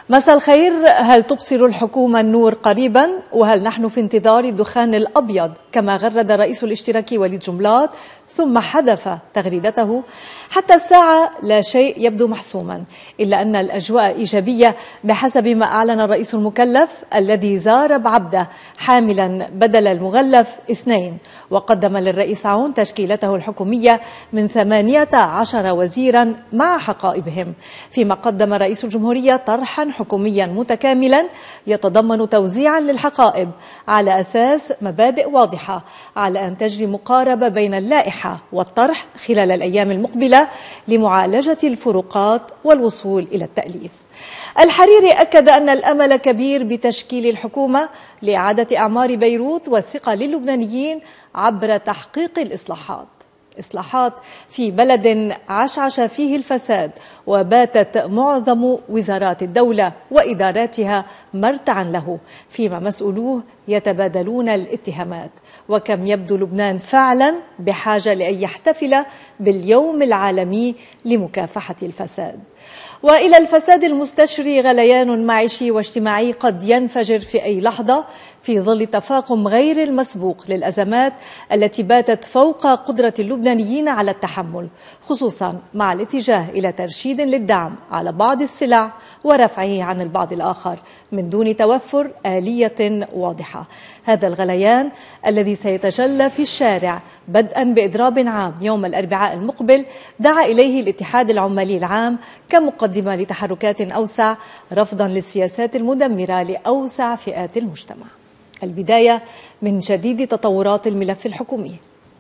مساء الخير. هل تبصر الحكومة النور قريبا؟ وهل نحن في انتظار الدخان الأبيض كما غرد رئيس الاشتراكي وليد جنبلاط ثم حذف تغريدته؟ حتى الساعة لا شيء يبدو محسوما، إلا أن الأجواء إيجابية بحسب ما أعلن الرئيس المكلف الذي زار بعبدة حاملا بدل المغلف 2، وقدم للرئيس عون تشكيلته الحكومية من 18 وزيرا مع حقائبهم، فيما قدم رئيس الجمهورية طرحا حكوميا متكاملا يتضمن توزيعا للحقائب على أساس مبادئ واضحة على أن تجري مقاربة بين اللائحة والطرح خلال الأيام المقبلة لمعالجة الفروقات والوصول إلى التأليف. الحريري أكد أن الأمل كبير بتشكيل الحكومة لإعادة أعمار بيروت والثقة للبنانيين عبر تحقيق إصلاحات في بلد عشعش فيه الفساد وباتت معظم وزارات الدولة وإداراتها مرتعا له، فيما مسؤولوه يتبادلون الاتهامات. وكم يبدو لبنان فعلا بحاجة لأن يحتفل باليوم العالمي لمكافحة الفساد. وإلى الفساد المستشري غليان معيشي واجتماعي قد ينفجر في أي لحظة في ظل تفاقم غير المسبوق للأزمات التي باتت فوق قدرة اللبنانيين على التحمل، خصوصا مع الاتجاه إلى ترشيد للدعم على بعض السلع ورفعه عن البعض الآخر من دون توفر آلية واضحة. هذا الغليان الذي سيتجلى في الشارع بدءا بإضراب عام يوم الأربعاء المقبل دعا إليه الاتحاد العمالي العام كمقدمة لتحركات أوسع رفضا للسياسات المدمرة لأوسع فئات المجتمع. البداية من جديد تطورات الملف الحكومي.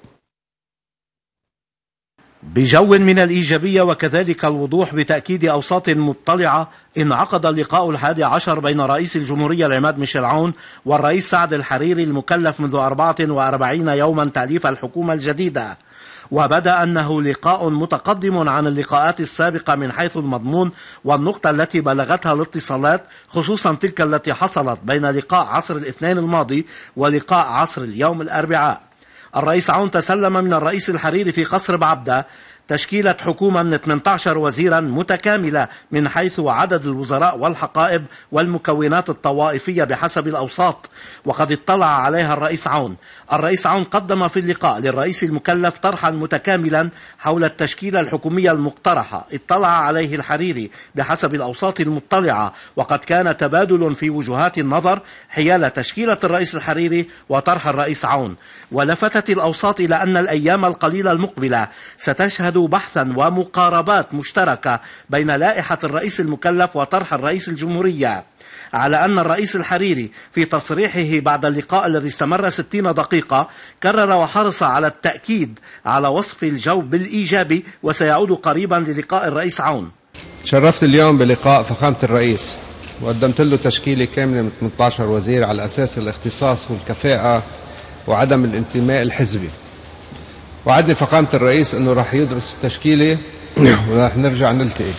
بجو من الإيجابية وكذلك الوضوح بتأكيد أوساط مطلعة، انعقد اللقاء 11 بين رئيس الجمهورية العماد ميشيل عون والرئيس سعد الحريري المكلف منذ 44 يوما تأليف الحكومة الجديدة. وبدا أنه لقاء متقدم عن اللقاءات السابقة من حيث المضمون والنقطة التي بلغتها الاتصالات، خصوصا تلك التي حصلت بين لقاء عصر الاثنين الماضي ولقاء عصر اليوم الأربعاء. الرئيس عون تسلم من الرئيس الحريري في قصر بعبدة تشكيلة حكومة من 18 وزيرا متكاملة من حيث عدد الوزراء والحقائب والمكونات الطوائفية بحسب الأوساط، وقد اطلع عليها الرئيس عون. الرئيس عون قدم في اللقاء للرئيس المكلف طرحا متكاملا حول التشكيلة الحكومية المقترحة اطلع عليه الحريري بحسب الأوساط المطلعة، وقد كان تبادل في وجهات النظر حيال تشكيلة الرئيس الحريري وطرح الرئيس عون. ولفتت الأوساط إلى أن الأيام القليلة المقبلة ستشهد بحثا ومقاربات مشتركة بين لائحة الرئيس المكلف وطرح الرئيس الجمهورية، على أن الرئيس الحريري في تصريحه بعد اللقاء الذي استمر 60 دقيقة كرر وحرص على التأكيد على وصف الجو بالإيجابي وسيعود قريبا للقاء الرئيس عون. تشرفت اليوم بلقاء فخامة الرئيس وقدمت له تشكيلة كاملة من 18 وزير على أساس الاختصاص والكفاءة وعدم الانتماء الحزبي. وعدني فخامة الرئيس أنه راح يدرس التشكيلة وراح نرجع نلتقي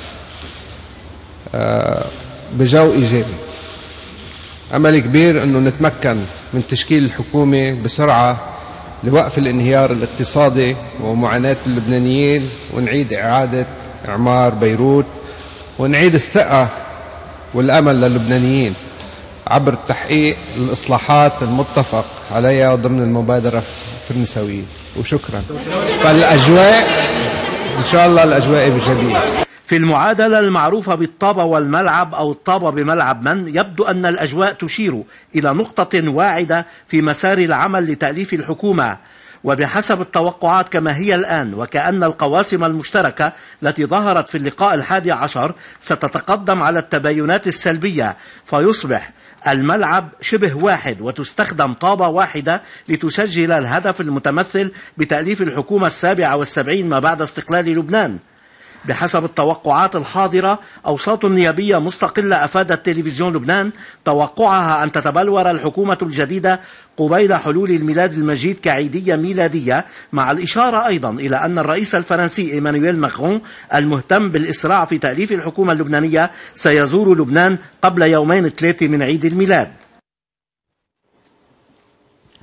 بجو إيجابي. أمل كبير أنه نتمكن من تشكيل الحكومة بسرعة لوقف الانهيار الاقتصادي ومعاناة اللبنانيين، ونعيد إعادة إعمار بيروت، ونعيد الثقة والأمل للبنانيين عبر تحقيق الإصلاحات المتفق عليها ضمن المبادرة النسوية. وشكرا. فالأجواء إن شاء الله الأجواء إيجابية. في المعادلة المعروفة بالطابة والملعب أو الطابة بملعب من، يبدو أن الأجواء تشير إلى نقطة واعدة في مسار العمل لتأليف الحكومة. وبحسب التوقعات كما هي الآن، وكأن القواسم المشتركة التي ظهرت في اللقاء 11 ستتقدم على التباينات السلبية، فيصبح الملعب شبه واحد وتستخدم طابة واحدة لتسجل الهدف المتمثل بتأليف الحكومة 77 ما بعد استقلال لبنان. بحسب التوقعات الحاضرة، أوساط نيابية مستقلة أفادت تلفزيون لبنان توقعها أن تتبلور الحكومة الجديدة قبيل حلول الميلاد المجيد كعيدية ميلادية، مع الإشارة أيضا إلى أن الرئيس الفرنسي إيمانويل ماكرون المهتم بالإسراع في تأليف الحكومة اللبنانية سيزور لبنان قبل 2 من عيد الميلاد.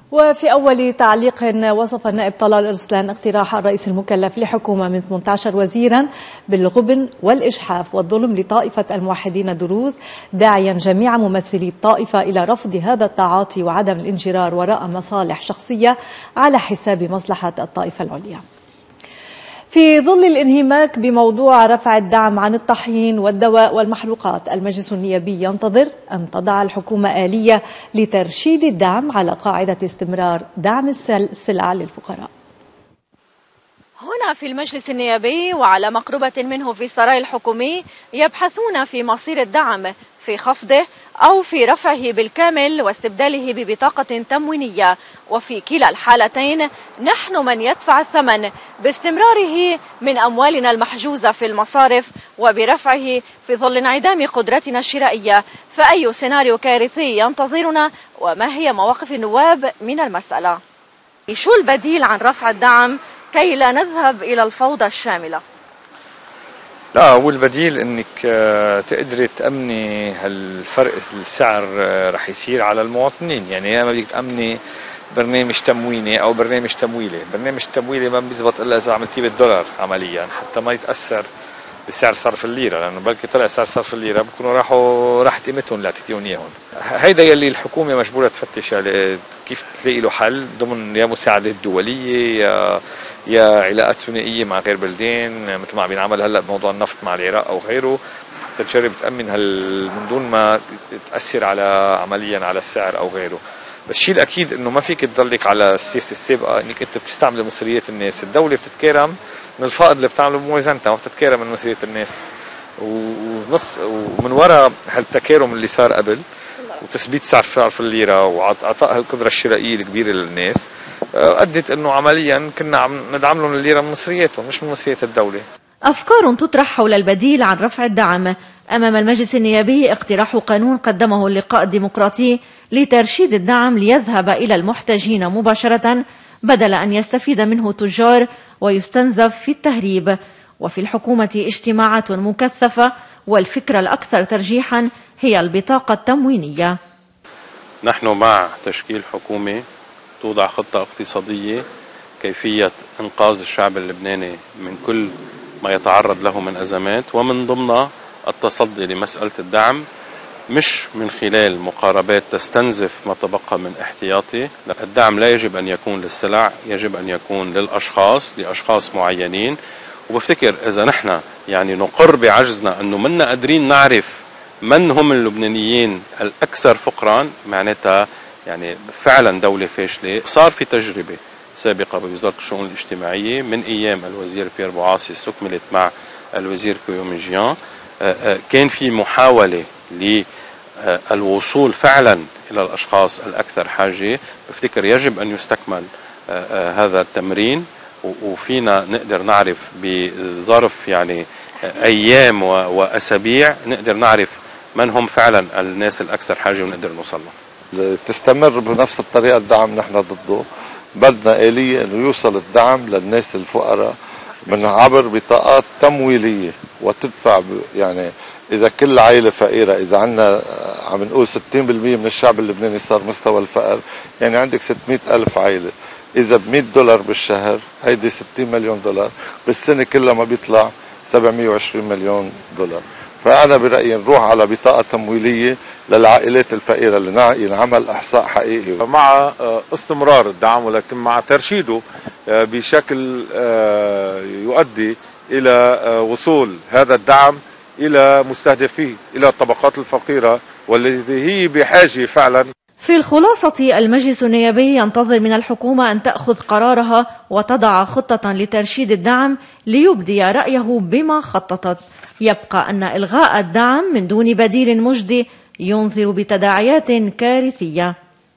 وفي أول تعليق وصف النائب طلال أرسلان اقتراح الرئيس المكلف لحكومة من 18 وزيرا بالغبن والإجحاف والظلم لطائفة الموحدين دروز، داعيا جميع ممثلي الطائفة إلى رفض هذا التعاطي وعدم الانجرار وراء مصالح شخصية على حساب مصلحة الطائفة العليا. في ظل الانهماك بموضوع رفع الدعم عن الطحين والدواء والمحروقات، المجلس النيابي ينتظر أن تضع الحكومة آلية لترشيد الدعم على قاعدة استمرار دعم السلع للفقراء. هنا في المجلس النيابي وعلى مقربة منه في السراي الحكومي يبحثون في مصير الدعم، في خفضه أو في رفعه بالكامل واستبداله ببطاقة تموينية، وفي كلا الحالتين نحن من يدفع الثمن باستمراره من أموالنا المحجوزة في المصارف وبرفعه في ظل انعدام قدرتنا الشرائية. فأي سيناريو كارثي ينتظرنا وما هي مواقف النواب من المسألة؟ شو البديل عن رفع الدعم كي لا نذهب إلى الفوضى الشاملة؟ لا، هو البديل انك تقدري تأمني هالفرق السعر رح يصير على المواطنين. يعني يا ما بدك تأمني برنامج تمويني او برنامج تمويلي. برنامج تمويلي ما بيزبط الا اذا عملتيه بالدولار عمليا حتى ما يتاثر بسعر صرف الليره، لانه بلكي طلع سعر صرف الليره بكونوا راحت قيمتهم اللي اعطيتيهم اياهم. هيدا يلي الحكومه مجبوره تفتش على كيف تلاقي له حل ضمن يا مساعدات دوليه يا علاقات ثنائيه مع غير بلدين، مثل ما عم ينعمل هلا بموضوع النفط مع العراق او غيره، تجرب تامن من دون ما تاثر على عمليا على السعر او غيره. بس الشيء الاكيد انه ما فيك تضلك على السياسه السابقه انك انت بتستعمل مصريات الناس. الدوله بتتكرم من الفائض اللي بتعمله بموازنتها، ما بتتكرم من مصريات الناس. ومن وراء هالتكارم اللي صار قبل وتثبيت سعر صرف الليره وعطاء القدره الشرائيه الكبيره للناس ادت انه عمليا كنا عم ندعم لهم الليره من مصرياتهم مش من مصريات الدوله. أفكار تطرح حول البديل عن رفع الدعم. أمام المجلس النيابي اقتراح قانون قدمه اللقاء الديمقراطي لترشيد الدعم ليذهب إلى المحتاجين مباشرة بدل أن يستفيد منه تجار ويستنزف في التهريب. وفي الحكومة اجتماعات مكثفة، والفكرة الأكثر ترجيحا هي البطاقة التموينية. نحن مع تشكيل حكومة توضع خطة اقتصادية كيفية إنقاذ الشعب اللبناني من كل ما يتعرض له من أزمات، ومن ضمنها التصدي لمسألة الدعم، مش من خلال مقاربات تستنزف ما تبقى من احتياطي. الدعم لا يجب أن يكون للسلع، يجب أن يكون لأشخاص معينين. وبفتكر إذا نحن يعني نقر بعجزنا أنه منا قادرين نعرف من هم اللبنانيين الأكثر فقرا، معناتها يعني فعلا دولة فاشلة. صار في تجربة سابقة بوزارة الشؤون الاجتماعية من أيام الوزير بيير بوعاصي استكملت مع الوزير كيومجيان، كان في محاولة للوصول فعلا إلى الأشخاص الأكثر حاجة. بفتكر يجب أن يستكمل هذا التمرين، وفينا نقدر نعرف بظرف يعني أيام وأسابيع نقدر نعرف من هم فعلا الناس الأكثر حاجة ونقدر نوصل لهم. تستمر بنفس الطريقة الدعم نحن ضده. بدنا آلية أنه يوصل الدعم للناس الفقراء من عبر بطاقات تمويلية وتدفع. يعني إذا كل عائلة فقيرة، إذا عنا عم نقول 60% من الشعب اللبناني صار مستوى الفقر، يعني عندك 600,000 عائلة، إذا $100 بالشهر هيدي 60 مليون دولار، بالسنة كلها ما بيطلع 720 مليون دولار. فأنا برأيي نروح على بطاقة تمويلية للعائلات الفقيرة اللي ينعمل إحصاء حقيقي مع استمرار الدعم، ولكن مع ترشيده بشكل يؤدي إلى وصول هذا الدعم إلى مستهدفيه، إلى الطبقات الفقيرة والتي هي بحاجة فعلا. في الخلاصة، المجلس النيابي ينتظر من الحكومة أن تأخذ قرارها وتضع خطة لترشيد الدعم ليبدي رأيه بما خططت. يبقى أن إلغاء الدعم من دون بديل مجدي ينذر بتداعيات كارثية.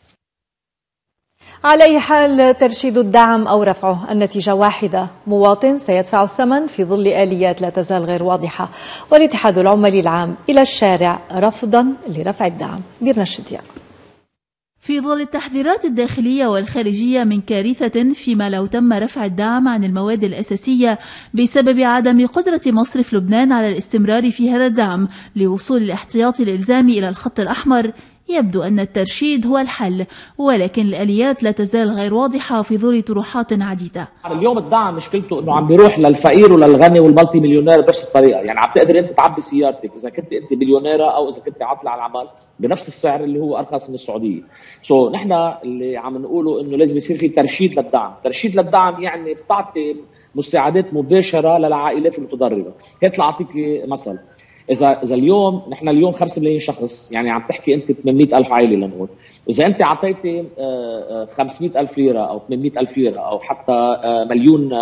على أي حال ترشيد الدعم أو رفعه النتيجة واحدة، مواطن سيدفع الثمن في ظل آليات لا تزال غير واضحة. والاتحاد العمالي العام إلى الشارع رفضا لرفع الدعم. بيرنا الشديان. في ظل التحذيرات الداخلية والخارجية من كارثة فيما لو تم رفع الدعم عن المواد الأساسية بسبب عدم قدرة مصرف لبنان على الاستمرار في هذا الدعم لوصول الاحتياطي الإلزامي إلى الخط الأحمر، يبدو أن الترشيد هو الحل، ولكن الآليات لا تزال غير واضحة في ظل طروحات عديدة. اليوم الدعم مشكلته انه عم بيروح للفقير وللغني والمالتي مليونير بنفس الطريقه، يعني عم تقدر انت تعبي سيارتك اذا كنت انت مليونيره او اذا كنت عاطله على العمل بنفس السعر اللي هو ارخص من السعوديه. نحن اللي عم نقوله انه لازم يصير في ترشيد للدعم، ترشيد للدعم يعني بتعطي مساعدات مباشره للعائلات المتضرره. هيك لاعطيك مثل، اذا اليوم نحن اليوم 5 ملايين شخص، يعني عم تحكي انت 800,000 عائله لنقول، إذا أنت أعطيتي 500,000 ليرة أو 800,000 ليرة أو حتى مليون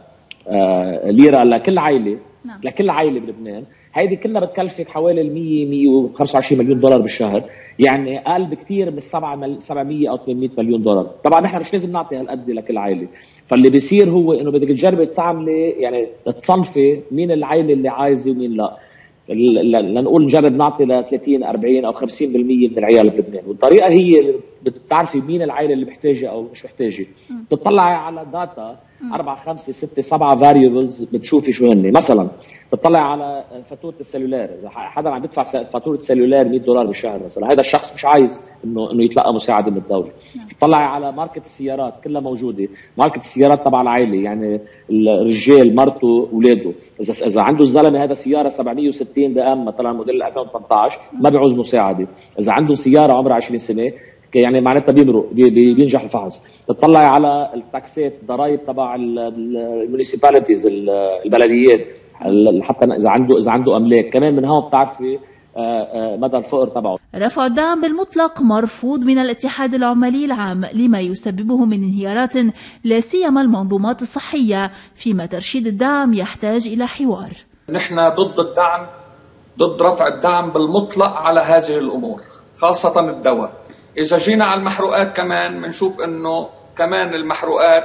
ليرة لكل عائلة، لكل عائلة بلبنان، هيدي كلها بتكلفك حوالي 100-125 مليون دولار بالشهر، يعني أقل بكثير من 700 أو 800 مليون دولار. طبعا نحن مش لازم نعطي هالقد لكل عائلة، فاللي بيصير هو إنه بدك تجربي تعملي يعني تصنفي مين العائلة اللي عايزة ومين لا. لنقول نجرب نعطي ل 30 40 او 50% من العيال بلبنان، والطريقه هي اللي بتعرفي مين العائله اللي محتاجه او مش محتاجه. بتطلعي على داتا 4 5 6 7 فاريبلز بتشوفي شو هن. مثلا بتطلعي على فاتوره السلولار، اذا حدا عم يدفع فاتوره سلولار $100 بالشهر مثلا، هذا الشخص مش عايز انه يتلقى مساعده من الدوله. بتطلعي على ماركت السيارات كلها موجوده، ماركت السيارات تبع العائله، يعني الرجال مرته اولاده، اذا عنده الزلمه هذا سياره 760 دقم مثلا موديل 2018 ما بيعوز مساعده، اذا عنده سياره عمرها 20 سنه يعني معناتها بينجح الفحص. تطلعي على التاكسات، ضرائب تبع المونيسيباليتيز البلديات، حتى اذا عنده املاك كمان، من هون بتعرفي مدى الفقر تبعه. رفع الدعم بالمطلق مرفوض من الاتحاد العمالي العام لما يسببه من انهيارات لا سيما المنظومات الصحية، فيما ترشيد الدعم يحتاج إلى حوار. نحن ضد الدعم، ضد رفع الدعم بالمطلق على هذه الأمور، خاصة الدواء. إذا جينا على المحروقات كمان بنشوف إنه كمان المحروقات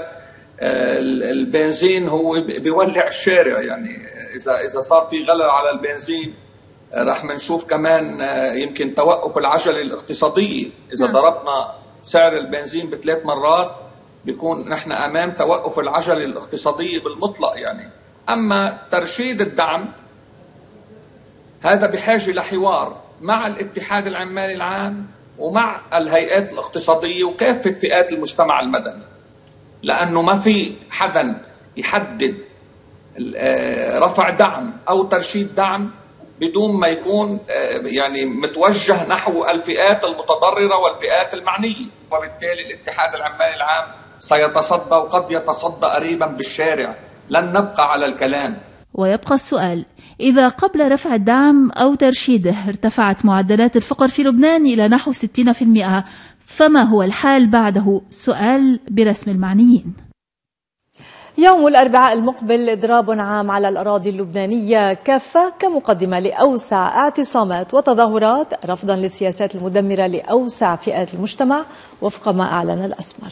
البنزين هو بيولع الشارع، يعني إذا صار في غلاء على البنزين رح منشوف كمان يمكن توقف العجلة الاقتصادية. إذا ضربنا سعر البنزين ب3 مرات بيكون نحن أمام توقف العجلة الاقتصادية بالمطلق يعني. أما ترشيد الدعم هذا بحاجة لحوار مع الاتحاد العمالي العام ومع الهيئات الاقتصادية وكافة فئات المجتمع المدني، لأنه ما في حدا يحدد رفع دعم أو ترشيد دعم بدون ما يكون يعني متوجه نحو الفئات المتضررة والفئات المعنية. وبالتالي الاتحاد العمالي العام سيتصدى وقد يتصدى قريبا بالشارع، لن نبقى على الكلام. ويبقى السؤال، إذا قبل رفع الدعم أو ترشيده ارتفعت معدلات الفقر في لبنان إلى نحو 60%، فما هو الحال بعده؟ سؤال برسم المعنيين. يوم الأربعاء المقبل إضراب عام على الأراضي اللبنانية كافة كمقدمة لأوسع اعتصامات وتظاهرات رفضا للسياسات المدمرة لأوسع فئات المجتمع وفق ما أعلن الأسمر.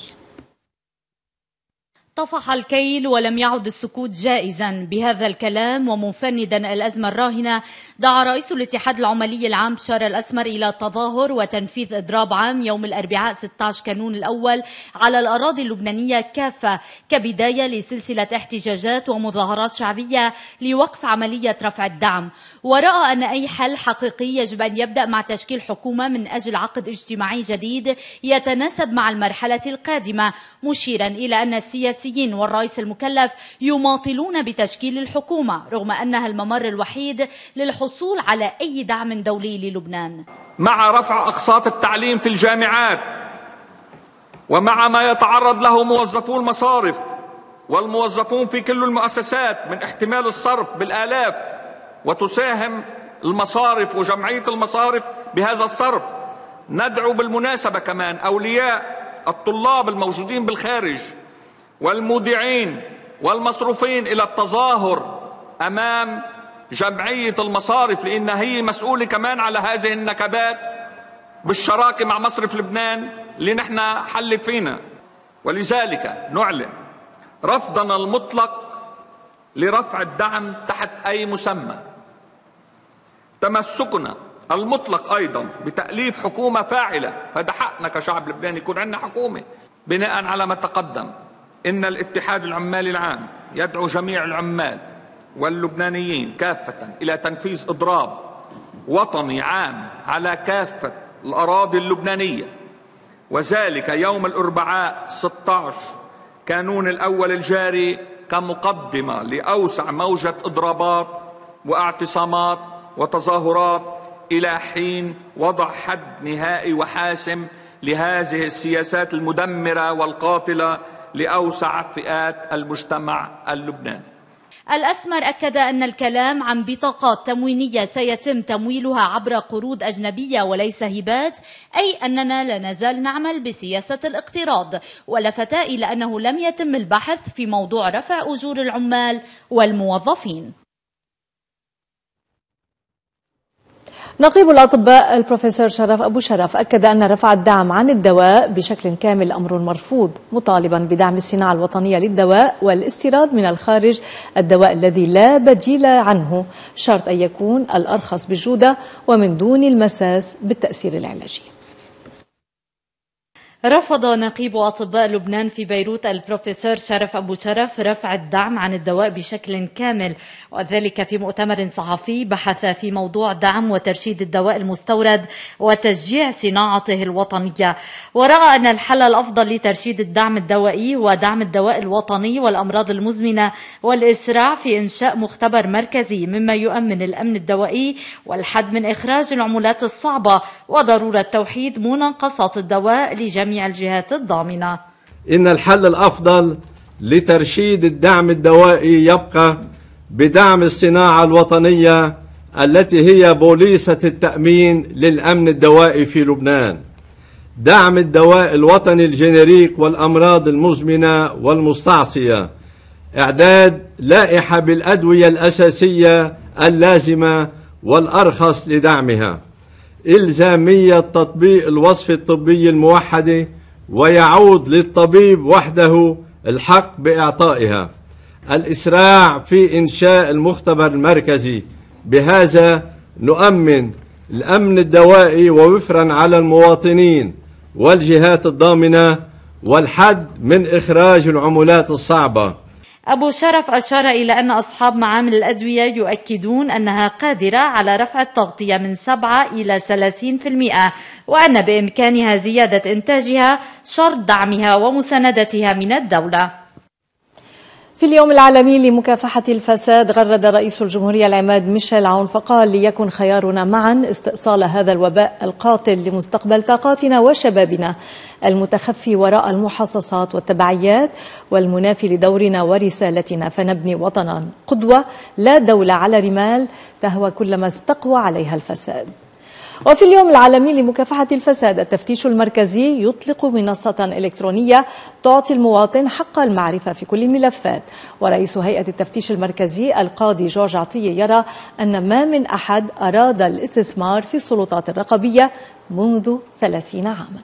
طفح الكيل ولم يعد السكوت جائزا. بهذا الكلام ومفندا الأزمة الراهنة، دعا رئيس الاتحاد العمالي العام بشار الأسمر إلى التظاهر وتنفيذ إضراب عام يوم الأربعاء 16 كانون الأول على الأراضي اللبنانية كافة كبداية لسلسلة احتجاجات ومظاهرات شعبية لوقف عملية رفع الدعم. ورأى أن أي حل حقيقي يجب أن يبدأ مع تشكيل حكومة من أجل عقد اجتماعي جديد يتناسب مع المرحلة القادمة، مشيرا إلى أن السياسيين والرئيس المكلف يماطلون بتشكيل الحكومة رغم أنها الممر الوحيد للحصول على أي دعم دولي للبنان. مع رفع أقساط التعليم في الجامعات ومع ما يتعرض له موظفو المصارف والموظفون في كل المؤسسات من احتمال الصرف بالآلاف، وتساهم المصارف وجمعية المصارف بهذا الصرف، ندعو بالمناسبة كمان أولياء الطلاب الموجودين بالخارج والمودعين والمصروفين إلى التظاهر أمام جمعية المصارف، لأن هي مسؤولة كمان على هذه النكبات بالشراكة مع مصرف لبنان اللي نحن حلت فينا. ولذلك نعلن رفضنا المطلق لرفع الدعم تحت أي مسمى، تمسكنا المطلق أيضا بتأليف حكومة فاعلة، هذا حقنا كشعب لبناني يكون عندنا حكومة. بناء على ما تقدم، إن الاتحاد العمالي العام يدعو جميع العمال واللبنانيين كافة إلى تنفيذ إضراب وطني عام على كافة الأراضي اللبنانية، وذلك يوم الأربعاء 16 كانون الأول الجاري كمقدمة لأوسع موجة إضرابات واعتصامات وتظاهرات إلى حين وضع حد نهائي وحاسم لهذه السياسات المدمرة والقاتلة لأوسع فئات المجتمع اللبناني. الأسمر أكد أن الكلام عن بطاقات تموينية سيتم تمويلها عبر قروض أجنبية وليس هبات، أي أننا لا نزال نعمل بسياسة الاقتراض، ولفت إلى أنه لم يتم البحث في موضوع رفع أجور العمال والموظفين. نقيب الأطباء البروفيسور شرف أبو شرف أكد أن رفع الدعم عن الدواء بشكل كامل أمر مرفوض، مطالبا بدعم الصناعة الوطنية للدواء والاستيراد من الخارج الدواء الذي لا بديل عنه، شرط أن يكون الأرخص بالجودة ومن دون المساس بالتأثير العلاجي. رفض نقيب أطباء لبنان في بيروت البروفيسور شرف أبو شرف رفع الدعم عن الدواء بشكل كامل، وذلك في مؤتمر صحفي بحث في موضوع دعم وترشيد الدواء المستورد وتشجيع صناعته الوطنية، ورأى أن الحل الأفضل لترشيد الدعم الدوائي هو دعم الدواء الوطني والأمراض المزمنة والإسراع في إنشاء مختبر مركزي مما يؤمن الأمن الدوائي والحد من إخراج العملات الصعبة وضرورة توحيد مناقصات الدواء لجميع الجهات الضامنة. إن الحل الأفضل لترشيد الدعم الدوائي يبقى بدعم الصناعة الوطنية التي هي بوليصة التأمين للأمن الدوائي في لبنان. دعم الدواء الوطني الجينيريك والأمراض المزمنة والمستعصية. إعداد لائحة بالأدوية الأساسية اللازمة والأرخص لدعمها. إلزامية تطبيق الوصفة الطبية الموحدة ويعود للطبيب وحده الحق بإعطائها. الإسراع في إنشاء المختبر المركزي، بهذا نؤمن الأمن الدوائي ووفرا على المواطنين والجهات الضامنة والحد من إخراج العملات الصعبة. أبو شرف أشار إلى أن أصحاب معامل الأدوية يؤكدون أنها قادرة على رفع التغطية من 7 إلى 30%، وأن بإمكانها زيادة إنتاجها شرط دعمها ومساندتها من الدولة. في اليوم العالمي لمكافحة الفساد غرد رئيس الجمهورية العماد ميشيل عون فقال: ليكن خيارنا معا استئصال هذا الوباء القاتل لمستقبل طاقاتنا وشبابنا المتخفي وراء المحاصصات والتبعيات والمنافي لدورنا ورسالتنا، فنبني وطنا قدوة لا دولة على رمال تهوى كلما استقوى عليها الفساد. وفي اليوم العالمي لمكافحة الفساد التفتيش المركزي يطلق منصة إلكترونية تعطي المواطن حق المعرفة في كل الملفات، ورئيس هيئة التفتيش المركزي القاضي جورج عطية يرى أن ما من أحد أراد الاستثمار في السلطات الرقابية منذ 30 عاما.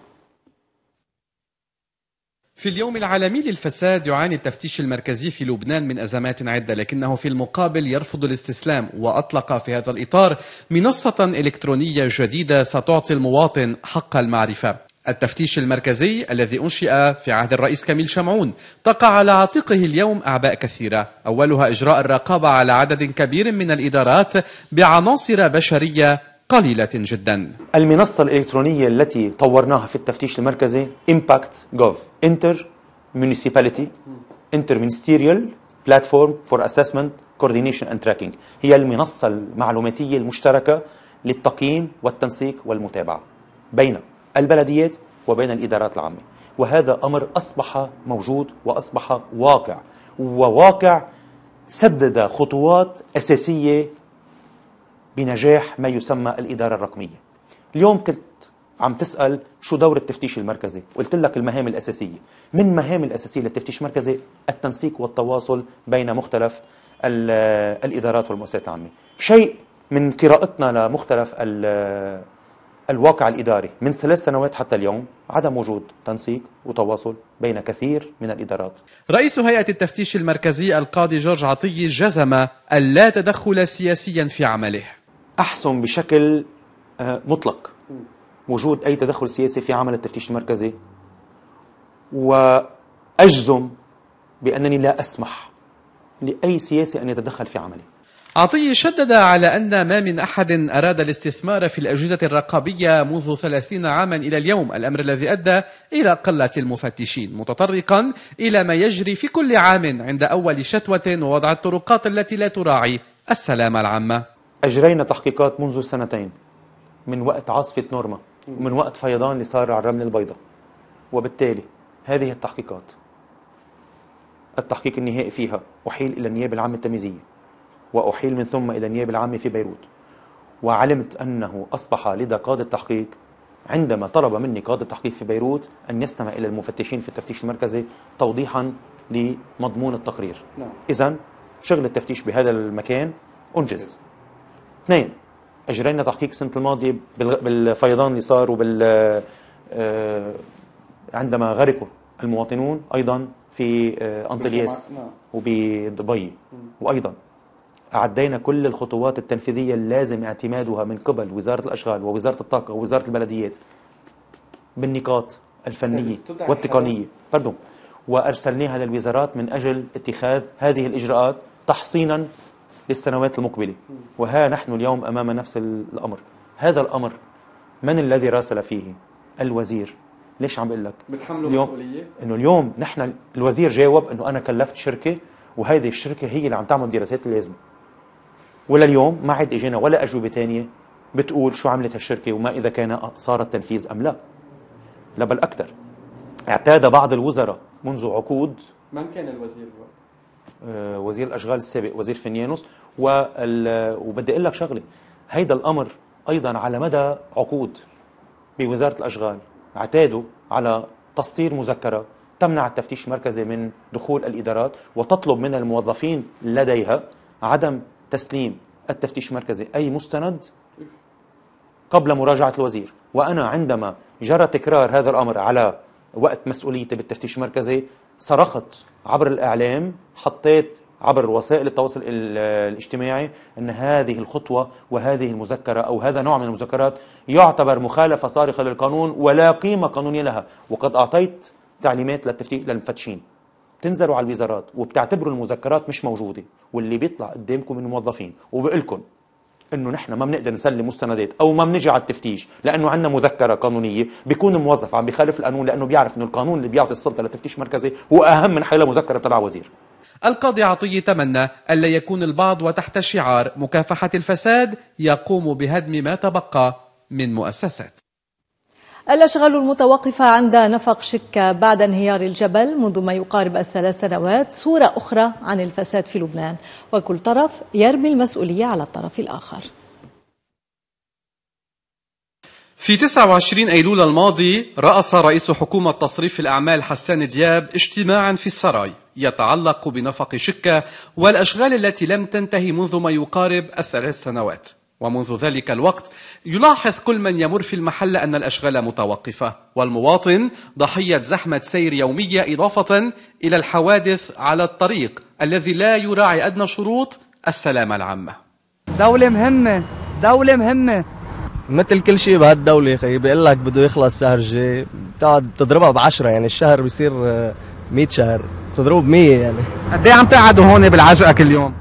في اليوم العالمي للفساد يعاني التفتيش المركزي في لبنان من أزمات عدة، لكنه في المقابل يرفض الاستسلام، وأطلق في هذا الإطار منصة إلكترونية جديدة ستعطي المواطن حق المعرفة. التفتيش المركزي الذي أنشئ في عهد الرئيس كميل شمعون تقع على عاتقه اليوم أعباء كثيرة، أولها إجراء الرقابة على عدد كبير من الإدارات بعناصر بشرية قليلة جدا. المنصة الإلكترونية التي طورناها في التفتيش المركزي Impact.gov Inter-Municipality Inter-Ministerial Platform for Assessment Coordination and Tracking، هي المنصة المعلوماتية المشتركة للتقييم والتنسيق والمتابعة بين البلديات وبين الإدارات العامة، وهذا أمر أصبح موجود وأصبح واقع، وواقع سدد خطوات أساسية بنجاح ما يسمى الإدارة الرقمية. اليوم كنت عم تسأل شو دور التفتيش المركزي، قلت لك المهام الأساسية. من المهام الأساسية للتفتيش المركزي التنسيق والتواصل بين مختلف الإدارات والمؤسسات العامة. شيء من قراءتنا لمختلف الواقع الإداري من 3 سنوات حتى اليوم عدم وجود تنسيق وتواصل بين كثير من الإدارات. رئيس هيئة التفتيش المركزي القاضي جورج عطية جزم ألا تدخل سياسيا في عمله. أحسن بشكل مطلق وجود أي تدخل سياسي في عمل التفتيش المركزي، وأجزم بأنني لا أسمح لأي سياسي أن يتدخل في عملي. عطية شدد على أن ما من أحد أراد الاستثمار في الأجهزة الرقابية منذ 30 عاما إلى اليوم، الأمر الذي أدى إلى قلة المفتشين، متطرقا إلى ما يجري في كل عام عند أول شتوة ووضع الطرقات التي لا تراعي السلامة العامة. أجرينا تحقيقات منذ سنتين من وقت عاصفة نورما ومن وقت فيضان اللي صار على الرمل البيضاء، وبالتالي هذه التحقيقات التحقيق النهائي فيها أحيل إلى النيابة العامة التمييزية، وأحيل من ثم إلى النيابة العامة في بيروت، وعلمت أنه أصبح لدى قاضي التحقيق عندما طلب مني قاضي التحقيق في بيروت أن يستمع إلى المفتشين في التفتيش المركزي توضيحا لمضمون التقرير. إذن شغل التفتيش بهذا المكان أنجز. 2، أجرينا تحقيق سنة الماضية بالفيضان اللي صار عندما غرقوا المواطنون أيضا في أنطلياس وبدبي، وأيضا أعدينا كل الخطوات التنفيذية اللازم اعتمادها من قبل وزارة الأشغال ووزارة الطاقة ووزارة البلديات بالنقاط الفنية والتقنية وأرسلناها للوزارات من أجل اتخاذ هذه الإجراءات تحصينا للسنوات المقبلة. وها نحن اليوم أمام نفس الأمر. هذا الأمر من الذي راسل فيه؟ الوزير. ليش عم بقول لك؟ بتحملوا مسؤولية؟ إنه اليوم نحن الوزير جاوب إنه أنا كلفت شركة وهذه الشركة هي اللي عم تعمل دراسات اللازمة، ولا اليوم ما عاد اجينا ولا أجوبة تانية بتقول شو عملت هالشركة وما إذا كان صار التنفيذ أم لا. لا بل أكثر، اعتاد بعض الوزراء منذ عقود. من كان الوزير؟ وزير الأشغال السابق وزير فينيانوس. وبدي أقول لك شغلة، هيدا الأمر أيضا على مدى عقود بوزارة الأشغال اعتادوا على تسطير مذكرة تمنع التفتيش المركزي من دخول الإدارات وتطلب من الموظفين لديها عدم تسليم التفتيش المركزي أي مستند قبل مراجعة الوزير. وأنا عندما جرى تكرار هذا الأمر على وقت مسؤوليتي بالتفتيش المركزي صرخت عبر الإعلام، حطيت عبر وسائل التواصل الاجتماعي أن هذه الخطوة وهذه المذكرة أو هذا نوع من المذكرات يعتبر مخالفة صارخة للقانون ولا قيمة قانونية لها. وقد أعطيت تعليمات للمفتشين تنزلوا على الوزارات وبتعتبروا المذكرات مش موجودة، واللي بيطلع قدامكم من الموظفين وبقلكم انه نحن ما بنقدر نسلم مستندات او ما بنجي على التفتيش لانه عندنا مذكره قانونيه، بيكون الموظف عم بيخالف القانون لانه بيعرف انه القانون اللي بيعطي السلطه للتفتيش مركزي هو اهم من حيلا مذكره تبع وزير. القاضي عطية تمنى ألا يكون البعض وتحت شعار مكافحة الفساد يقوم بهدم ما تبقى من مؤسسات. الأشغال المتوقفة عند نفق شكا بعد انهيار الجبل منذ ما يقارب 3 سنوات صورة أخرى عن الفساد في لبنان، وكل طرف يرمي المسؤولية على الطرف الآخر. في 29 أيلول الماضي رأس رئيس حكومة تصريف الأعمال حسان دياب اجتماعا في السراي يتعلق بنفق شكا والأشغال التي لم تنتهي منذ ما يقارب 3 سنوات. ومنذ ذلك الوقت يلاحظ كل من يمر في المحل أن الأشغال متوقفة، والمواطن ضحية زحمة سير يومية إضافة إلى الحوادث على الطريق الذي لا يراعي أدنى شروط السلامة العامة. دولة مهمة مثل كل شيء بهالدولة خي، بيقول لك بده يخلص الشهر الجاي بتقعد تضربها ب10، يعني الشهر بيصير 100 شهر تضربه ب100. يعني قد ايه عم تقعدوا هون بالعجقة كل يوم؟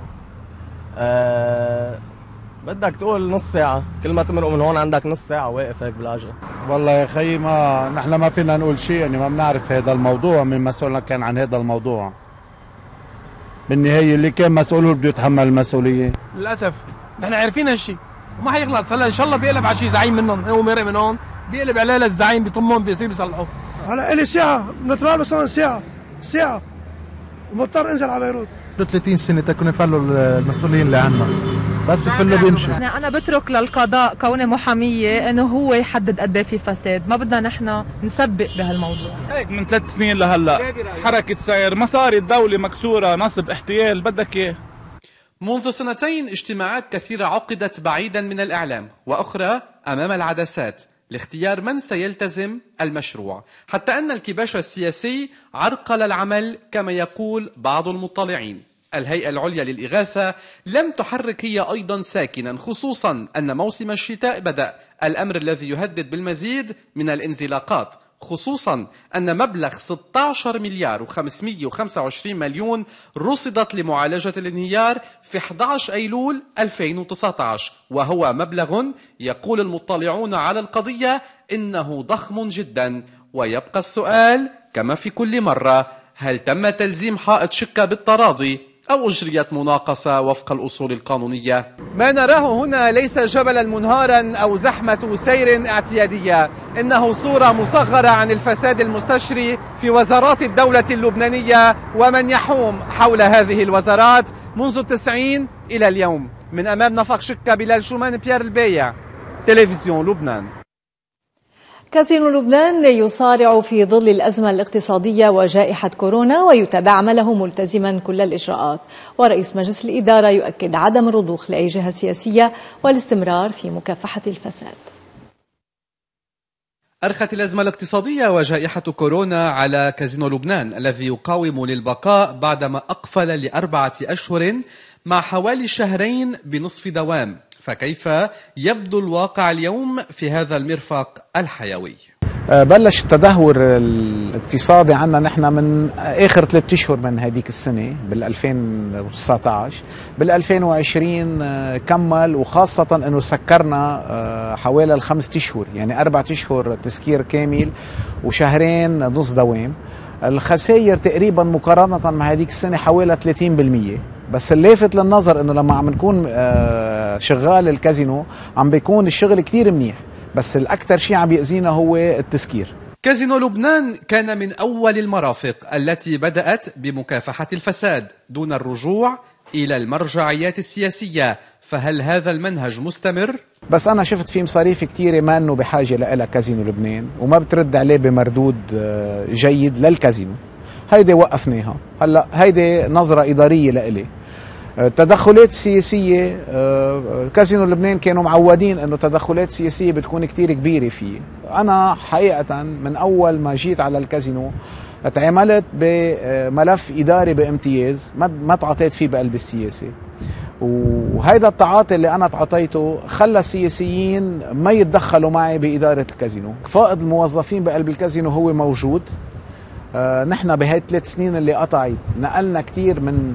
بدك تقول نص ساعة، كل ما تمرق من هون عندك نص ساعة واقف هيك بالعجقة. والله يا خي ما نحن ما فينا نقول شيء، يعني ما بنعرف هذا الموضوع، من مسؤولنا كان عن هذا الموضوع. بالنهاية اللي كان مسؤول هو بده يتحمل المسؤولية. للأسف نحن عارفين هالشيء وما حيخلص. هلا إن شاء الله بيقلب على شيء زعيم منهم، هو مرق من هون بيقلب عليه للزعيم بيطمهم بيصير بيصلحوه. هلا إلي ساعة بنتراب بس ساعة ومضطر انزل على بيروت. 30 سنة تكون يفلوا المسؤولين اللي عنا بس فله بيمشي. أنا بترك للقضاء كونه محامية إنه هو يحدد قد ايه في فساد، ما بدنا نحن نسبق بهالموضوع. هيك من 3 سنين لهلا حركة سير، مصاري الدولة مكسورة، نصب، احتيال، بدك ايه. منذ 2 اجتماعات كثيرة عقدت بعيدا من الإعلام وأخرى أمام العدسات لاختيار من سيلتزم المشروع، حتى أن الكباش السياسي عرقل العمل كما يقول بعض المطلعين. الهيئة العليا للإغاثة لم تحرك هي أيضا ساكنا، خصوصا أن موسم الشتاء بدأ، الأمر الذي يهدد بالمزيد من الانزلاقات، خصوصا أن مبلغ 16 مليار و525 مليون رصدت لمعالجة الانهيار في 11 أيلول 2019، وهو مبلغ يقول المطلعون على القضية إنه ضخم جدا. ويبقى السؤال كما في كل مرة، هل تم تلزيم حائط شكا بالتراضي أو أجريت مناقصة وفق الأصول القانونية؟ ما نراه هنا ليس جبلا منهارا أو زحمة سير اعتيادية، إنه صورة مصغرة عن الفساد المستشري في وزارات الدولة اللبنانية ومن يحوم حول هذه الوزارات منذ 90 إلى اليوم. من أمام نفق شكا، بلال شومان، بيير البايع، تلفزيون لبنان. كازينو لبنان يصارع في ظل الأزمة الاقتصادية وجائحة كورونا ويتابع عمله ملتزما كل الإجراءات، ورئيس مجلس الإدارة يؤكد عدم الرضوخ لأي جهة سياسية والاستمرار في مكافحة الفساد. أرخت الأزمة الاقتصادية وجائحة كورونا على كازينو لبنان الذي يقاوم للبقاء بعدما أقفل ل4 أشهر مع حوالي شهرين بنصف دوام. فكيف يبدو الواقع اليوم في هذا المرفق الحيوي؟ بلش التدهور الاقتصادي عنا نحن من آخر 3 أشهر من هذيك السنة بال2019. بال2020 كمل، وخاصة أنه سكرنا حوالي 5 أشهر، يعني 4 أشهر تسكير كامل وشهرين نص دوام. الخسائر تقريبا مقارنة مع هذيك السنة حوالي 30%. بس اللافت للنظر انه لما عم نكون شغال الكازينو عم بيكون الشغل كتير منيح، بس الاكثر شيء عم بيأذينا هو التسكير. كازينو لبنان كان من اول المرافق التي بدأت بمكافحة الفساد دون الرجوع الى المرجعيات السياسية، فهل هذا المنهج مستمر؟ بس انا شفت في مصاريف كتيرة ما انه بحاجة لها كازينو لبنان وما بترد عليه بمردود جيد للكازينو. هيدي وقفناها. هلا هيدي نظرة إدارية لإلي. تدخلات سياسية، كازينو لبنان كانوا معودين انه تدخلات سياسية بتكون كتير كبيرة فيه. انا حقيقة من اول ما جيت على الكازينو تعاملت بملف اداري بامتياز، ما تعاطيت فيه بقلب السياسة، وهيدا التعاطي اللي انا تعاطيته خلى السياسيين ما يتدخلوا معي بإدارة الكازينو. فائض الموظفين بقلب الكازينو هو موجود. نحن بهاي 3 سنين اللي قطعت نقلنا كتير من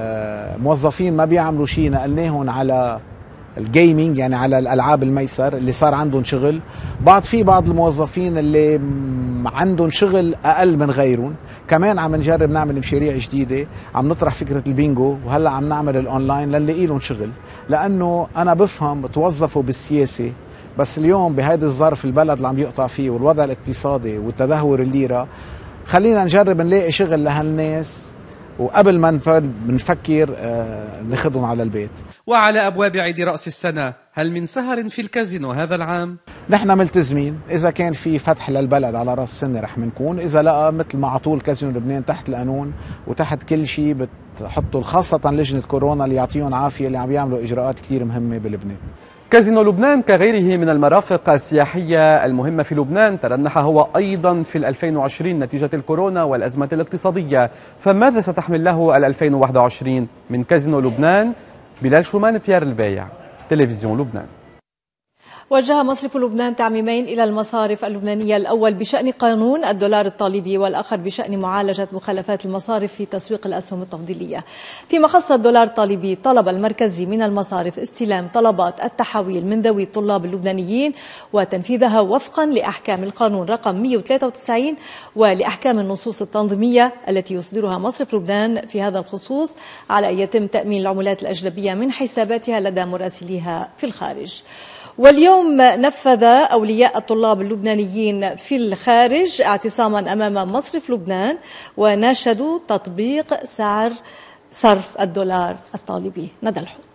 موظفين ما بيعملوا شيء، نقلناهم على الجيمينج، يعني على الألعاب الميسر اللي صار عندهم شغل. في بعض الموظفين اللي عندهم شغل أقل من غيرهم. كمان عم نجرب نعمل مشاريع جديدة، عم نطرح فكرة البينجو، وهلأ عم نعمل الأونلاين لنلاقي لهم شغل. لأنه أنا بفهم توظفوا بالسياسة، بس اليوم بهيدا الظرف البلد اللي عم يقطع فيه والوضع الاقتصادي والتدهور الليرة، خلينا نجرب نلاقي شغل لهالناس وقبل ما نفكر ناخذهم على البيت. وعلى أبواب عيد رأس السنة، هل من سهر في الكازينو هذا العام؟ نحن ملتزمين، إذا كان في فتح للبلد على رأس السنة رح منكون، إذا لا مثل ما عطول كازينو لبنان تحت القانون وتحت كل شيء بتحطوا، خاصة لجنة كورونا اللي يعطيهم عافية اللي عم يعملوا إجراءات كتير مهمة بلبنان. كازينو لبنان كغيره من المرافق السياحية المهمة في لبنان ترنح هو أيضا في 2020 نتيجة الكورونا والأزمة الاقتصادية، فماذا ستحمل له 2021 من كازينو لبنان؟ بلال شومان، بيير البايع، تلفزيون لبنان. وجه مصرف لبنان تعميمين إلى المصارف اللبنانية، الأول بشأن قانون الدولار الطالبي والآخر بشأن معالجة مخالفات المصارف في تسويق الأسهم التفضيلية. فيما خص الدولار الطالبي، طلب المركزي من المصارف استلام طلبات التحويل من ذوي الطلاب اللبنانيين وتنفيذها وفقا لأحكام القانون رقم 193 ولأحكام النصوص التنظيمية التي يصدرها مصرف لبنان في هذا الخصوص، على أن يتم تأمين العملات الأجنبية من حساباتها لدى مراسليها في الخارج. واليوم نفذ أولياء الطلاب اللبنانيين في الخارج اعتصاما أمام مصرف لبنان وناشدوا تطبيق سعر صرف الدولار الطالبي. ندى الحوت.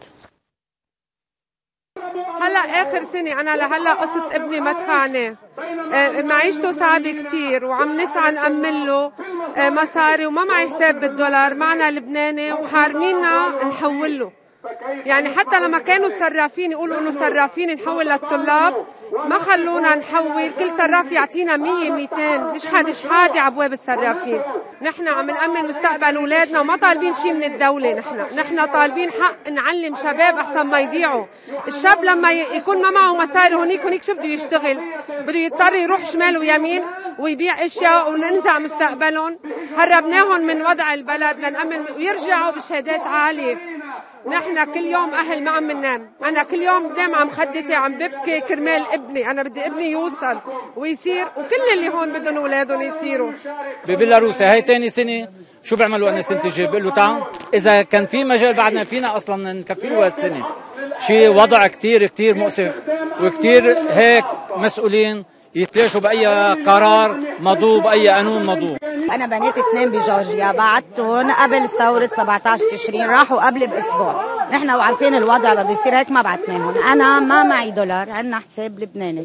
هلا اخر سنه انا لهلا قصه ابني مدفعني، معيشته صعبه كتير وعم نسعى نأمن له مصاري وما معي حساب بالدولار، معنا لبناني وحارمينا نحول له. يعني حتى لما كانوا الصرافين يقولوا انه صرافين نحول للطلاب ما خلونا نحول، كل صراف يعطينا 100 200 نشحاد على ابواب الصرافين. نحن عم نأمن مستقبل أولادنا وما طالبين شيء من الدولة. نحن طالبين حق نعلم شباب أحسن ما يضيعوا. الشاب لما يكون ما معه مصاري هونيك شو بده يشتغل؟ بده يضطر يروح شمال ويمين ويبيع اشياء وننزع مستقبلهم. هربناهم من وضع البلد لنأمن ويرجعوا بشهادات عالية. نحن كل يوم أهل ما عم ننام. أنا كل يوم بنام عم خدتي عم ببكي كرمال ابني. أنا بدي ابني يوصل ويصير وكل اللي هون بدهم أولادهم يصيروا. ببيلاروسيا هاي تاني سنة شو بيعملوا أنا سنة الجاي؟ بيقولوا تعال إذا كان في مجال بعدنا فينا أصلا نكفي له هالسنة. شيء وضع كتير مؤسف وكتير هيك مسؤولين يتلاشوا بأي قرار مضوب بأي قانون مضوب. أنا بنيت 2 بجورجيا بعتهم قبل ثورة 17 تشرين راحوا قبل بأسبوع. نحن وعارفين الوضع بده يصير هيك ما بعتناهم. أنا ما معي دولار عندنا حساب لبناني.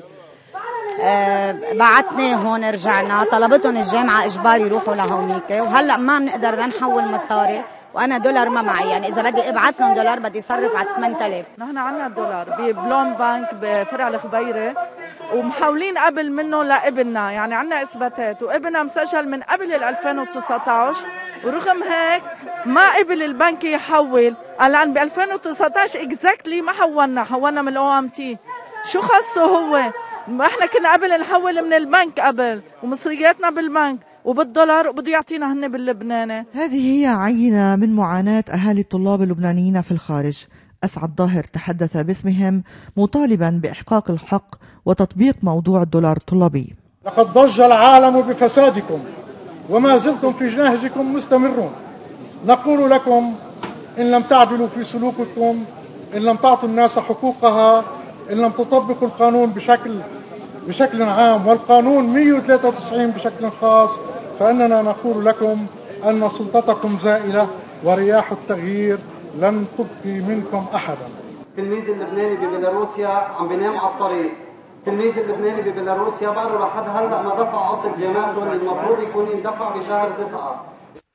بعتناهم رجعنا طلبتهم الجامعة إجباري يروحوا لهونيك وهلأ ما بنقدر نحول مصاري وانا دولار ما معي. يعني اذا بدي ابعث لهم دولار بدي صرف على 8000. نحن عندنا الدولار ببلوم بانك بفرع الخبيره ومحولين قبل منه لابننا. يعني عندنا اثباتات وابننا مسجل من قبل 2019 ورغم هيك ما قبل البنك يحول. الان ب 2019 اكزاكتلي ما حولنا من الاو ام تي. شو خصه هو؟ ما احنا كنا قبل نحول من البنك قبل ومصرياتنا بالبنك وبالدولار وبده يعطينا هن باللبناني. هذه هي عينة من معاناة أهالي الطلاب اللبنانيين في الخارج. أسعد ظاهر تحدث باسمهم مطالبا بإحقاق الحق وتطبيق موضوع الدولار الطلابي. لقد ضج العالم بفسادكم وما زلتم في جناهجكم مستمرون. نقول لكم إن لم تعدلوا في سلوككم، إن لم تعطوا الناس حقوقها، إن لم تطبقوا القانون بشكل عام والقانون 193 بشكل خاص، فإننا نقول لكم أن سلطتكم زائلة ورياح التغيير لن تبقي منكم أحدا. التلميذ اللبناني ببيلاروسيا عم بينام على الطريق. التلميذ اللبناني ببيلاروسيا بقى لحد هلا ما دفع قسط جامعته اللي المفروض يكون يندفع بشهر 9.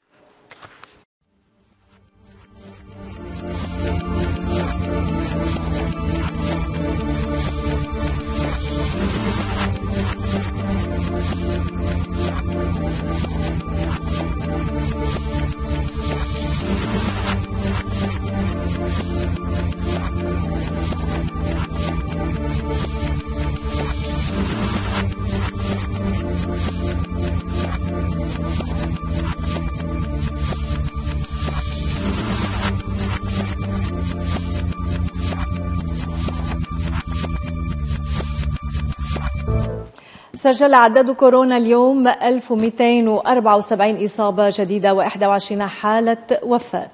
سجل عدد كورونا اليوم 1274 إصابة جديدة و21 حالة وفاة.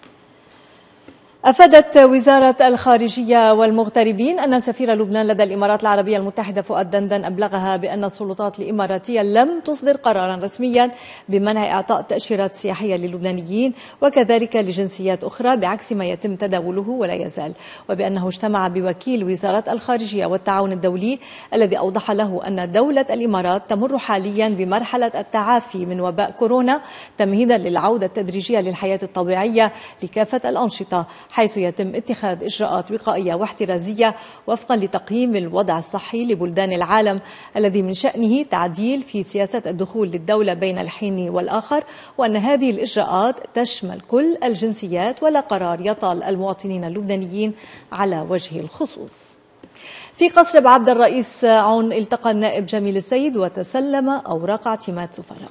أفادت وزارة الخارجية والمغتربين أن سفير لبنان لدى الإمارات العربية المتحدة فؤاد دندن أبلغها بأن السلطات الإماراتية لم تصدر قرارا رسميا بمنع إعطاء تأشيرات سياحية للبنانيين وكذلك لجنسيات أخرى بعكس ما يتم تداوله ولا يزال، وبأنه اجتمع بوكيل وزارة الخارجية والتعاون الدولي الذي أوضح له أن دولة الإمارات تمر حاليا بمرحلة التعافي من وباء كورونا تمهيدا للعودة التدريجية للحياة الطبيعية لكافة الأنشطة، حيث يتم اتخاذ إجراءات وقائية واحترازية وفقا لتقييم الوضع الصحي لبلدان العالم الذي من شأنه تعديل في سياسة الدخول للدولة بين الحين والآخر، وأن هذه الإجراءات تشمل كل الجنسيات ولا قرار يطال المواطنين اللبنانيين على وجه الخصوص. في قصر بعبد الرئيس عون التقى النائب جميل السيد وتسلم أوراق اعتماد سفراء.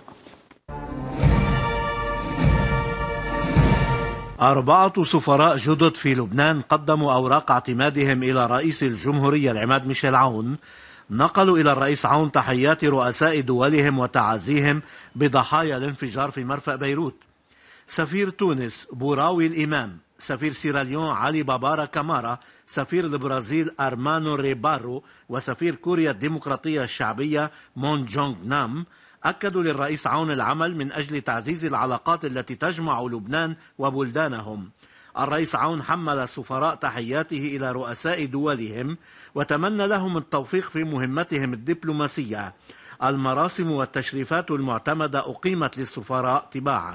4 سفراء جدد في لبنان قدموا أوراق اعتمادهم إلى رئيس الجمهورية العماد ميشيل عون. نقلوا إلى الرئيس عون تحيات رؤساء دولهم وتعازيهم بضحايا الانفجار في مرفأ بيروت. سفير تونس بوراوي الإمام، سفير سيراليون علي بابارا كامارا، سفير البرازيل أرمانو ريبارو، وسفير كوريا الديمقراطية الشعبية مون جونغ نام أكدوا للرئيس عون العمل من أجل تعزيز العلاقات التي تجمع لبنان وبلدانهم. الرئيس عون حمل السفراء تحياته إلى رؤساء دولهم وتمنى لهم التوفيق في مهمتهم الدبلوماسية. المراسم والتشريفات المعتمدة أقيمت للسفراء تباعا.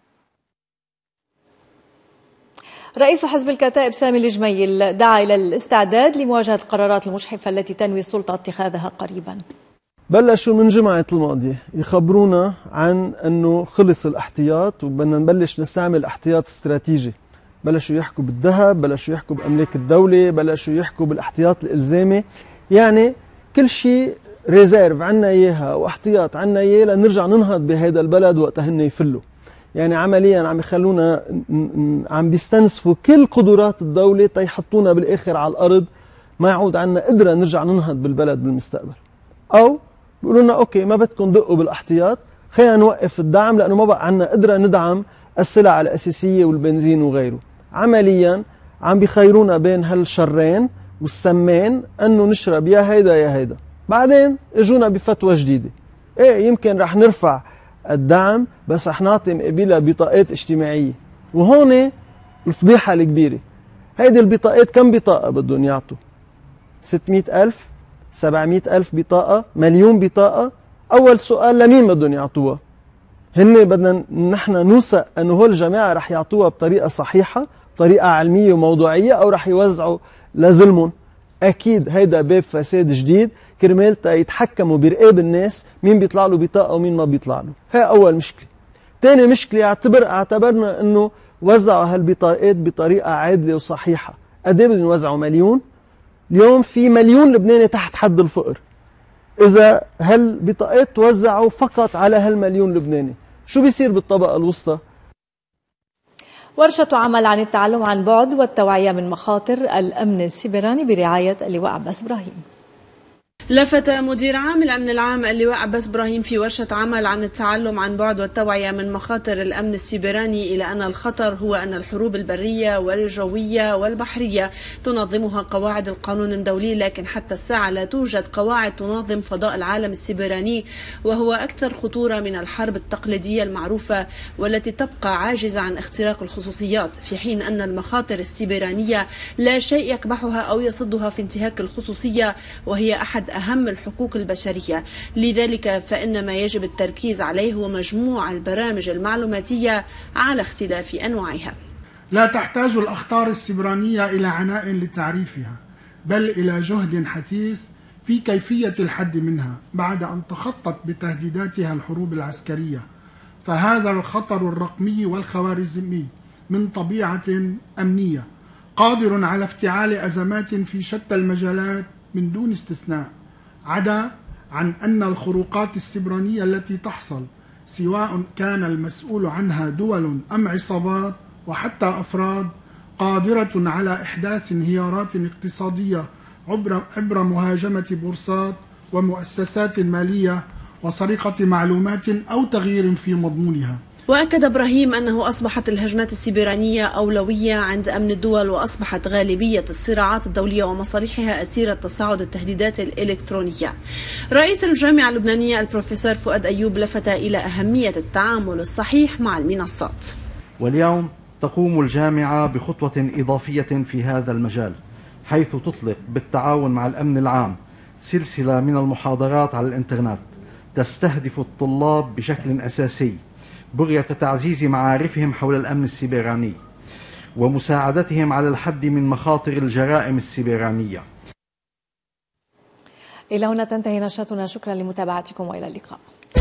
رئيس حزب الكتائب سامي الجميل دعا إلى الاستعداد لمواجهة القرارات المجحفة التي تنوي السلطة اتخاذها قريبا. بلشوا من جمعة الماضية يخبرونا عن أنه خلص الاحتياط وبدنا نبلش نستعمل احتياط استراتيجي. بلشوا يحكوا بالذهب، بلشوا يحكوا بأملاك الدولة، بلشوا يحكوا بالاحتياط الإلزامي. يعني كل شيء ريزيرف عنا إياها واحتياط عنا إياه لنرجع ننهض بهذا البلد وقت هن يفلوا. يعني عمليا عم يخلونا عم بيستنسفوا كل قدرات الدولة تيحطونا بالآخر على الأرض، ما يعود عنا قدرة نرجع ننهض بالبلد بالمستقبل. أو بيقولوا لنا أوكي ما بدكم دقوا بالاحتياط، خلينا نوقف الدعم لأنه ما بقى عنا قدرة ندعم السلع الأساسية والبنزين وغيره. عمليا عم بيخيرونا بين هالشرين والسمين أنه نشرب يا هيدا يا هيدا. بعدين اجونا بفتوى جديدة، ايه يمكن رح نرفع الدعم بس رح نعطي مقابلها بطاقات اجتماعية. وهون الفضيحة الكبيرة، هيدي البطاقات كم بطاقة بدهم يعطوا؟ 600,000 700,000 بطاقة، مليون بطاقة؟ أول سؤال لمين بدهم يعطوها؟ هن بدنا نحن نوثق أنه هول الجماعة رح يعطوها بطريقة صحيحة، بطريقة علمية وموضوعية، أو رح يوزعوا لظلمهم؟ أكيد هيدا باب فساد جديد كرمال يتحكموا برقاب الناس مين بيطلع له بطاقة ومين ما بيطلع له. هي أول مشكلة. تاني مشكلة اعتبرنا أنه وزعوا هالبطاقات بطريقة عادلة وصحيحة. قد ايه بدهم يوزعوا؟ مليون؟ اليوم في مليون لبناني تحت حد الفقر. إذا هالبطاقات توزعوا فقط على هالمليون لبناني، شو بيصير بالطبقة الوسطى؟ ورشة عمل عن التعلم عن بعد والتوعية من مخاطر الأمن السيبراني برعاية اللواء عباس إبراهيم. لفت مدير عام الأمن العام اللواء عباس إبراهيم في ورشة عمل عن التعلم عن بعد والتوعية من مخاطر الأمن السيبراني إلى أن الخطر هو أن الحروب البرية والجوية والبحرية تنظمها قواعد القانون الدولي، لكن حتى الساعة لا توجد قواعد تنظم فضاء العالم السيبراني، وهو أكثر خطورة من الحرب التقليدية المعروفة والتي تبقى عاجزة عن اختراق الخصوصيات، في حين أن المخاطر السيبرانية لا شيء يكبحها أو يصدها في انتهاك الخصوصية، وهي أحد أهم الحقوق البشرية. لذلك فإن ما يجب التركيز عليه هو مجموع البرامج المعلوماتية على اختلاف أنواعها. لا تحتاج الأخطار السيبرانية إلى عناء لتعريفها، بل إلى جهد حثيث في كيفية الحد منها بعد أن تخطت بتهديداتها الحروب العسكرية. فهذا الخطر الرقمي والخوارزمي من طبيعة أمنية قادر على افتعال أزمات في شتى المجالات من دون استثناء، عدا عن أن الخروقات السيبرانية التي تحصل سواء كان المسؤول عنها دول أم عصابات وحتى أفراد قادرة على إحداث انهيارات اقتصادية عبر مهاجمة بورصات ومؤسسات مالية وسرقة معلومات أو تغيير في مضمونها. وأكد إبراهيم أنه أصبحت الهجمات السيبرانية أولوية عند أمن الدول، وأصبحت غالبية الصراعات الدولية ومصالحها أسيرة تصاعد التهديدات الإلكترونية. رئيس الجامعة اللبنانية البروفيسور فؤاد أيوب لفت إلى أهمية التعامل الصحيح مع المنصات. واليوم تقوم الجامعة بخطوة إضافية في هذا المجال، حيث تطلق بالتعاون مع الأمن العام سلسلة من المحاضرات على الإنترنت تستهدف الطلاب بشكل أساسي بغية تعزيز معارفهم حول الأمن السيبراني ومساعدتهم على الحد من مخاطر الجرائم السيبرانية. إلى هنا تنتهي نشرتنا، شكرا لمتابعتكم وإلى اللقاء.